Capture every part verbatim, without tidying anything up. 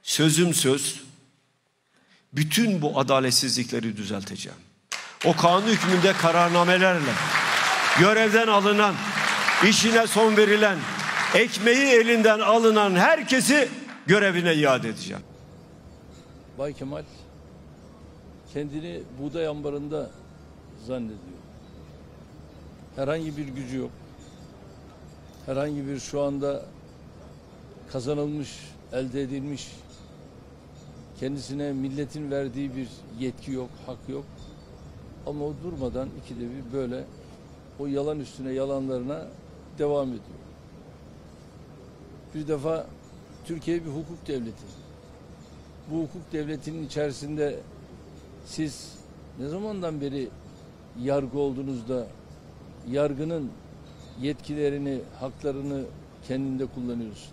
sözüm söz, bütün bu adaletsizlikleri düzelteceğim. O kanun hükmünde kararnamelerle görevden alınan, işine son verilen, ekmeği elinden alınan herkesi görevine iade edeceğim. Bay Kemal kendini buğday ambarında zannediyor. Herhangi bir gücü yok. Herhangi bir şu anda kazanılmış, elde edilmiş, kendisine milletin verdiği bir yetki yok, hak yok. Ama o durmadan ikide bir böyle o yalan üstüne yalanlarına devam ediyor. Bir defa Türkiye bir hukuk devleti. Bu hukuk devletinin içerisinde siz ne zamandan beri yargı olduğunuzda yargının yetkilerini, haklarını kendinde kullanıyorsun?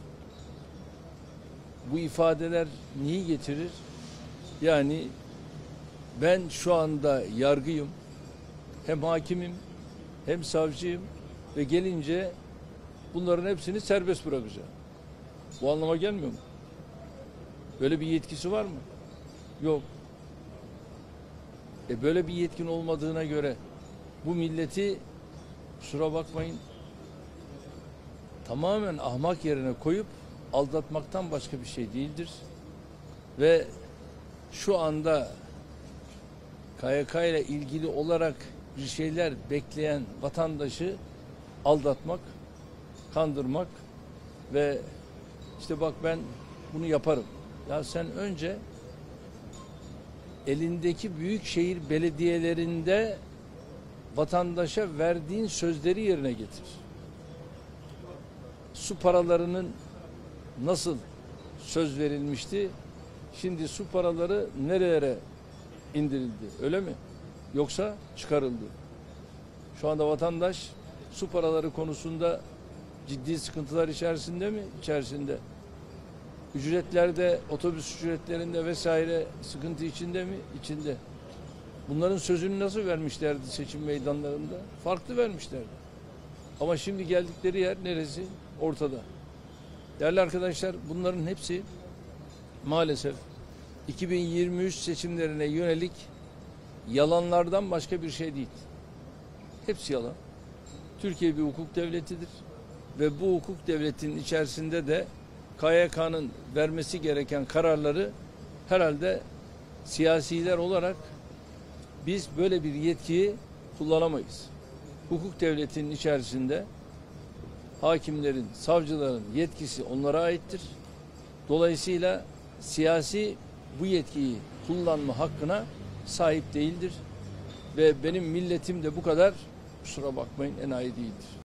Bu ifadeler neyi getirir? Yani ben şu anda yargıyım, hem hakimim, hem savcıyım ve gelince bunların hepsini serbest bırakacağım. Bu anlama gelmiyor mu? Böyle bir yetkisi var mı? Yok. E böyle bir yetkin olmadığına göre bu milleti, kusura bakmayın, tamamen ahmak yerine koyup aldatmaktan başka bir şey değildir. Ve şu anda K Y K ile ilgili olarak bir şeyler bekleyen vatandaşı aldatmak, kandırmak ve işte bak ben bunu yaparım. Ya sen önce elindeki büyükşehir belediyelerinde vatandaşa verdiğin sözleri yerine getir. Su paralarının nasıl söz verilmişti? Şimdi su paraları nerelere indirildi? Öyle mi? Yoksa çıkarıldı. Şu anda vatandaş su paraları konusunda ciddi sıkıntılar içerisinde mi? İçerisinde. Ücretlerde, otobüs ücretlerinde vesaire sıkıntı içinde mi? İçinde. Bunların sözünü nasıl vermişlerdi seçim meydanlarında? Farklı vermişlerdi. Ama şimdi geldikleri yer neresi? Ortada. Değerli arkadaşlar, bunların hepsi maalesef iki bin yirmi üç seçimlerine yönelik yalanlardan başka bir şey değil. Hepsi yalan. Türkiye bir hukuk devletidir ve bu hukuk devletinin içerisinde de K Y K'nın vermesi gereken kararları herhalde siyasiler olarak biz böyle bir yetkiyi kullanamayız. Hukuk devletinin içerisinde hakimlerin, savcıların yetkisi onlara aittir. Dolayısıyla siyasi bu yetkiyi kullanma hakkına sahip değildir. Ve benim milletim de bu kadar, kusura bakmayın, enayi değildir.